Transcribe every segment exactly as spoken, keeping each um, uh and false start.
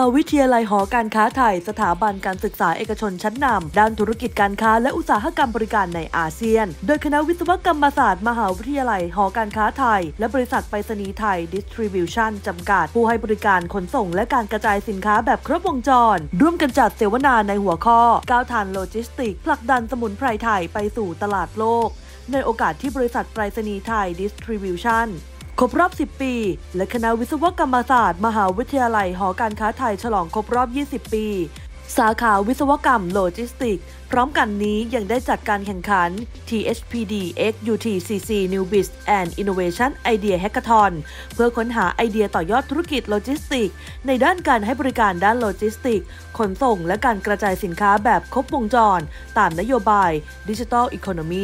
าวิทยาลัยหอการค้าไทยสถาบันการศึกษาเอกชนชั้นนำด้านธุรกิจการค้าและอุตสาหกรรมบริการในอาเซียนโดยคณะวิศวกรรมศาสตร์มหาวิทยาลัยหอการค้าไทยและบริษัทไปรษณีย์ไทยดิสทริบิวชั่นจำกัดผู้ให้บริการขนส่งและการกระจายสินค้าแบบครบวงจรร่วมกันจัดเสวนาในหัวข้อก้าวทันโลจิสติกส์ผลักดันสมุนไพรไทยไปสู่ตลาดโลกในโอกาสที่บริษัทไปรษณีย์ไทยดิสทริบิวชั่นครบรอบ สิบ ปี และคณะวิศวกรรมศาสตร์มหาวิทยาลัยหอการค้าไทยฉลองครบรอบ ยี่สิบ ปี สาขาวิศวกรรมโลจิสติกส์พร้อมกันนี้ยังได้จัดการแข่งขัน ที เอช พี ดี เอ็กซ์ ยู ที ซี ซี New Biz and Innovation Idea Hackathon เพื่อค้นหาไอเดียต่อยอดธุรกิจโลจิสติกส์ในด้านการให้บริการด้านโลจิสติกส์ขนส่งและการกระจายสินค้าแบบครบวงจรตามนโยบาย Digital Economy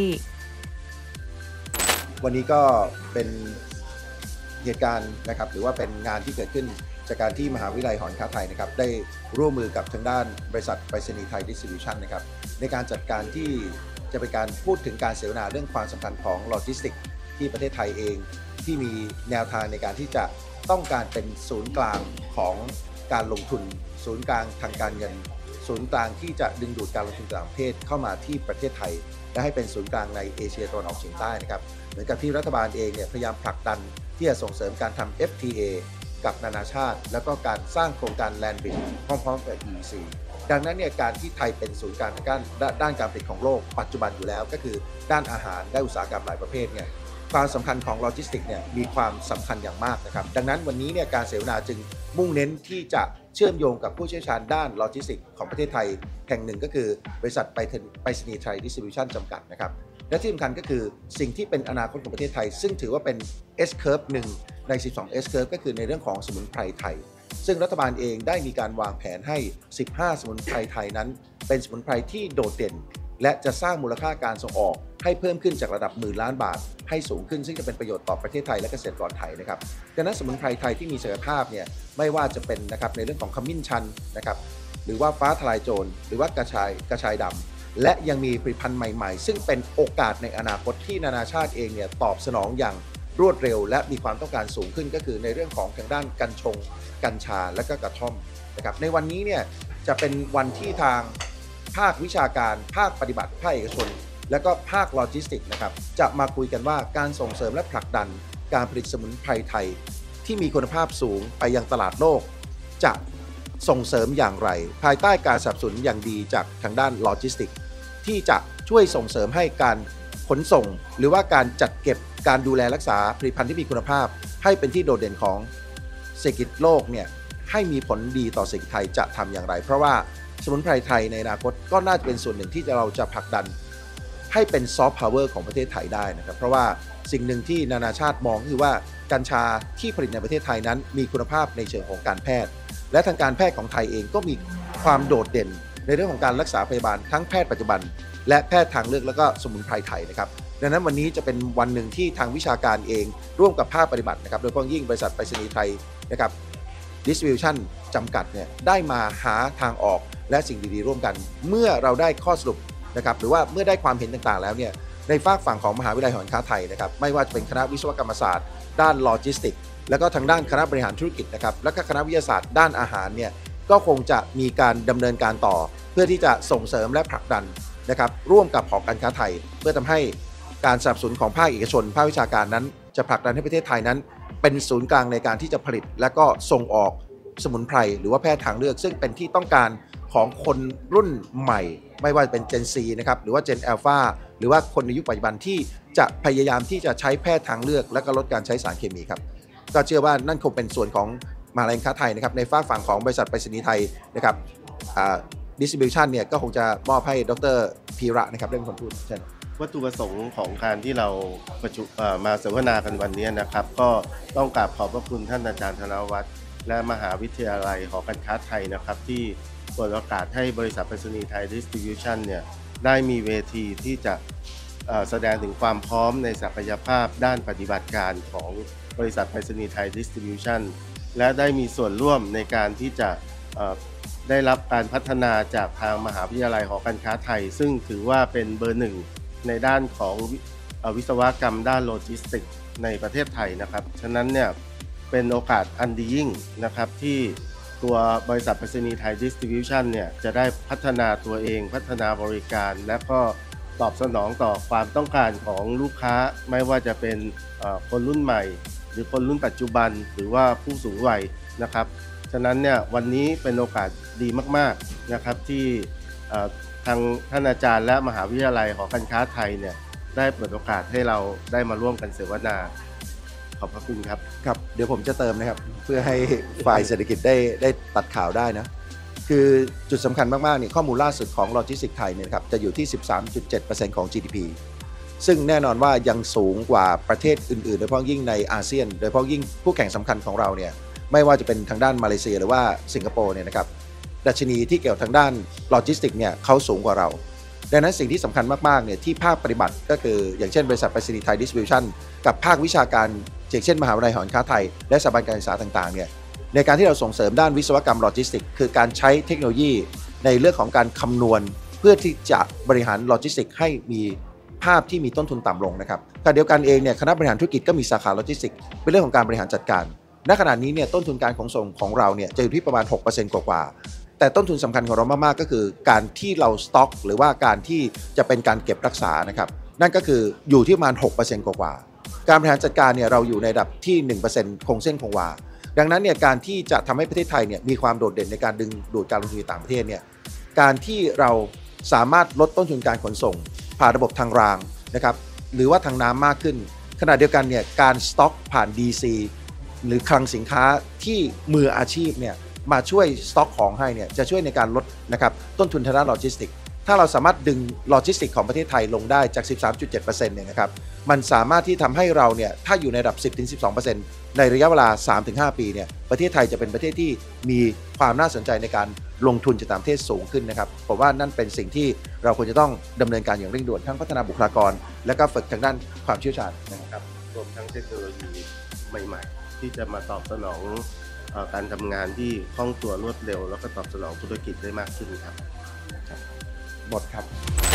วันนี้ก็เป็นเหตุการณ์นะครับหรือว่าเป็นงานที่เกิดขึ้นจากการที่มหาวิทยาลัยหอการค้าไทยนะครับได้ร่วมมือกับทางด้านบริษัทไปรษณีย์ไทยดิสทริบิวชั่นนะครับในการจัดการที่จะเป็นการพูดถึงการเสวนาเรื่องความสำคัญของโลจิสติกส์ที่ประเทศไทยเองที่มีแนวทางในการที่จะต้องการเป็นศูนย์กลางของการลงทุนศูนย์กลางทางการเงินศูนย์กลางที่จะดึงดูดการลงทุนต่างประเทศเข้ามาที่ประเทศไทยและให้เป็นศูนย์กลางในเอเชียตะวันออกเฉียงใต้นะครับเหมือนกับที่รัฐบาลเองเนี่ยพยายามผลักดันที่จะส่งเสริมการทำ เอฟ ที เอ กับนานาชาติแล้วก็การสร้างโครงการ Land Bridge พร้อมๆกับ อี อี ซี ดังนั้นเนี่ยการที่ไทยเป็นศูนย์กลางทางด้านด้านการผลิตของโลกปัจจุบันอยู่แล้วก็คือด้านอาหารด้านอุตสาหกรรมหลายประเภทเนี่ยความสำคัญของโลจิสติกส์เนี่ยมีความสำคัญอย่างมากนะครับดังนั้นวันนี้เนี่ยการเสวนาจึงมุ่งเน้นที่จะเชื่อมโยงกับผู้เชี่ยวชาญด้านโลจิสติกส์ของประเทศไทยแห่งหนึ่งก็คือบริษัทไปรษณีย์ไทยดิสทริบิวชั่นจำกัดนะครับและที่สำคัญก็คือสิ่งที่เป็นอนาคตของประเทศไทยซึ่งถือว่าเป็น S curve หนึ่งในสิบสอง S curve ก็คือในเรื่องของสมุนไพรไทยซึ่งรัฐบาลเองได้มีการวางแผนให้สิบห้าสมุนไพรไทยนั้นเป็นสมุนไพรที่โดดเด่นและจะสร้างมูลค่าการส่งออกให้เพิ่มขึ้นจากระดับหมื่นล้านบาทให้สูงขึ้นซึ่งจะเป็นประโยชน์ต่อประเทศไทยและเกษตรกรไทยนะครับดังนั้นสมุนไพรไทยที่มีศักยภาพเนี่ยไม่ว่าจะเป็นนะครับในเรื่องของขมิ้นชันนะครับหรือว่าฟ้าทลายโจรหรือว่ากระชายกระชายดำและยังมีผลิตภัณฑ์ใหม่ๆซึ่งเป็นโอกาสในอนาคตที่นานาชาติเองเนี่ยตอบสนองอย่างรวดเร็วและมีความต้องการสูงขึ้นก็คือในเรื่องของทางด้านกัญชงกัญชาและก็กระท่อมนะครับในวันนี้เนี่ยจะเป็นวันที่ทางภาควิชาการภาคปฏิบัติภาคเอกชนและก็ภาคโลจิสติกส์นะครับจะมาคุยกันว่าการส่งเสริมและผลักดันการผลิตสมุนไพรไทยที่มีคุณภาพสูงไปยังตลาดโลกจะส่งเสริมอย่างไรภายใต้การสนับสนุนอย่างดีจากทางด้านโลจิสติกส์ที่จะช่วยส่งเสริมให้การขนส่งหรือว่าการจัดเก็บการดูแลรักษาผลิตภัณฑ์ที่มีคุณภาพให้เป็นที่โดดเด่นของเศรษฐกิจโลกเนี่ยให้มีผลดีต่อเศรษฐกิจไทยจะทำอย่างไรเพราะว่าสมุนไพรไทยในอนาคตก็น่าจะเป็นส่วนหนึ่งที่เราจะผลักดันให้เป็นซอฟต์พาวเวอร์ของประเทศไทยได้นะครับเพราะว่าสิ่งหนึ่งที่นานาชาติมองคือว่ากัญชาที่ผลิตในประเทศไทยนั้นมีคุณภาพในเชิงของการแพทย์และทางการแพทย์ของไทยเองก็มีความโดดเด่นในเรื่องของการรักษาพยาบาลทั้งแพทย์ปัจจุบันและแพทย์ทางเลือกแล้วก็สมุนไพรไทยนะครับดังนั้นวันนี้จะเป็นวันหนึ่งที่ทางวิชาการเองร่วมกับภาคปฏิบัตินะครับโดยเฉพาะยิ่งบริษัทไปรษณีย์ไทยนะครับดิสทริบิวชั่นจำกัดเนี่ยได้มาหาทางออกและสิ่งดีๆร่วมกันเมื่อเราได้ข้อสรุปนะครับหรือว่าเมื่อได้ความเห็นต่างๆแล้วเนี่ยในฝากฝั่งของมหาวิทยาลัยหอการค้าไทยนะครับไม่ว่าจะเป็นคณะวิศวกรรมศาสตร์ด้านโลจิสติกส์แล้วก็ทางด้านคณะบริหารธุรกิจนะครับและก็คณะวิทยาศาสตร์ด้านอาหารเนี่ยก็คงจะมีการดำเนินการต่อเพื่อที่จะส่งเสริมและผลักดันนะครับร่วมกับหอการค้าไทยเพื่อทำให้การสนับสนุนของภาคเอกชนภาควิชาการนั้นจะผลักดันให้ประเทศไทยนั้นเป็นศูนย์กลางในการที่จะผลิตและก็ส่งออกสมุนไพรหรือว่าแพทย์ทางเลือกซึ่งเป็นที่ต้องการของคนรุ่นใหม่ไม่ว่าจะเป็น Gen Z นะครับหรือว่า Gen Alpha หรือว่าคนในยุคปัจจุบันที่จะพยายามที่จะใช้แพทย์ทางเลือกและก็ลดการใช้สารเคมีครับก็เชื่อว่านั่นคงเป็นส่วนของมหาวิทยาลัยค้าไทยนะครับในฝากฝั่งของบริษัทไปรษณีย์ไทยนะครับดิสทริบิวชั่นเนี่ยก็คงจะมอบให้ดร.พีระนะครับได้เป็นคนพูดเช่นวัตถุประสงค์ของการที่เราประชุมมาเสวนากันวันนี้นะครับก็ต้องกราบขอบพระคุณท่านอาจารย์ธนวัฒน์และมหาวิทยาลัยหอการค้าไทยนะครับที่เปิดโอกาสให้บริษัทไปรษณีย์ไทยดิสทริบิวชั่นเนี่ยได้มีเวทีที่จะแสดงถึงความพร้อมในศักยภาพด้านปฏิบัติการของบริษัทไปรษณีย์ไทยดิสทริบิวชั่นและได้มีส่วนร่วมในการที่จะได้รับการพัฒนาจากทางมหาวิทยาลัยหอการค้าไทยซึ่งถือว่าเป็นเบอร์หนึ่งในด้านของวิศวกรรมด้านโลจิสติกส์ในประเทศไทยนะครับฉะนั้นเนี่ยเป็นโอกาสอันดียิ่งนะครับที่ตัวบริษัทไปรษณีย์ไทยดิสติบิวชันเนี่ยจะได้พัฒนาตัวเองพัฒนาบริการและก็ตอบสนองต่อความต้องการของลูกค้าไม่ว่าจะเป็นคนรุ่นใหม่หรือคนรุ่นปัจจุบันหรือว่าผู้สูงวัยนะครับฉะนั้นเนี่ยวันนี้เป็นโอกาสดีมากๆนะครับที่ทางท่านอาจารย์และมหาวิทยาลัยหอการค้าไทยเนี่ยได้เปิดโอกาสให้เราได้มาร่วมกันเสวนาขอบพระคุณครับครับเดี๋ยวผมจะเติมนะครับเพื่อให้ฝ่ายเศรษฐกิจได้ได้ตัดข่าวได้นะคือจุดสำคัญมากๆเนี่ยข้อมูลล่าสุดของโลจิสติกส์ไทยเนี่ยครับจะอยู่ที่ สิบสามจุดเจ็ดเปอร์เซ็นต์ ของ จี ดี พี ซึ่งแน่นอนว่ายังสูงกว่าประเทศอื่นๆโดยเฉพาะยิ่งในอาเซียนโดยเฉพาะยิ่งคู่แข่งสำคัญของเราเนี่ยไม่ว่าจะเป็นทางด้านมาเลเซียหรือว่าสิงคโปร์เนี่ยนะครับดัชนีที่เกี่ยวทางด้านโลจิสติกส์เนี่ยเขาสูงกว่าเราดังนั้นสิ่งที่สำคัญมากๆเนี่ยที่ภาคปฏิบัติก็คืออย่างเช่นบริษัทไปรษณีย์ไทยดิสทริบิวชั่นกับภาควิชาการอย่างเช่นมหาวิทยาลัยหอการค้าไทยและสถาบันการศึกษาต่างๆเนี่ยในการที่เราส่งเสริมด้านวิศวกรรมโลจิสติกส์คือการใช้เทคโนโลยีในเรื่องของการคำนวณเพื่อที่จะบริหารโลจิสติกส์ให้มีภาพที่มีต้นทุนต่ำลงนะครับขณะเดียวกันเองเนี่ยคณะบริหารธุรกิจก็มีสาขาโลจิสติกส์เป็นเรื่องของการบริหารจัดการณขณะนี้เนี่ยต้นทุนการขนส่งของเราเนี่ยจะอยู่ที่ประมาณ หกเปอร์เซ็นต์ กว่าๆแต่ต้นทุนสำคัญของเรามากๆก็คือการที่เราสต็อกหรือว่าการที่จะเป็นการเก็บรักษานะครับนั่นก็คืออยู่ที่ประมาณ หกเปอร์เซ็นต์ กว่าๆการบริหารจัดการเนี่ยเราอยู่ในระดับที่ หนึ่งเปอร์เซ็นต์ คงเส้นคงวาดังนั้นเนี่ยการที่จะทำให้ประเทศไทยเนี่ยมีความโดดเด่นในการดึงดูดการลงทุนต่างประเทศเนี่ยการที่เราสามารถลดต้นทุนการขนส่งผ่านระบบทางรางนะครับหรือว่าทางน้ำมากขึ้นขณะเดียวกันเนี่ยการสต็อกผ่าน ดี ซี หรือคลังสินค้าที่มืออาชีพเนี่ยมาช่วยสต็อกของให้เนี่ยจะช่วยในการลดนะครับต้นทุนทางด้านโลจิสติกส์ถ้าเราสามารถดึงโลจิสติกส์ของประเทศไทยลงได้จาก สิบสามจุดเจ็ดเปอร์เซ็นต์ เนี่ยนะครับมันสามารถที่ทำให้เราเนี่ยถ้าอยู่ในระดับ สิบถึงสิบสองเปอร์เซ็นต์ ในระยะเวลา สามถึงห้า ปีเนี่ยประเทศไทยจะเป็นประเทศที่มีความน่าสนใจในการลงทุนจากต่างประเทศสูงขึ้นนะครับผมว่านั่นเป็นสิ่งที่เราควรจะต้องดำเนินการอย่างเร่งด่วนทั้งพัฒนาบุคลากรและก็ฝึกทางด้านความเชี่ยวชาญนะครับรวมทั้งเทคโนโลยีใหม่ๆที่จะมาตอบสนองการทำงานที่คล่องตัวรวดเร็วแล้วก็ตอบสนองธุรกิจได้มากขึ้นครับหมดครับ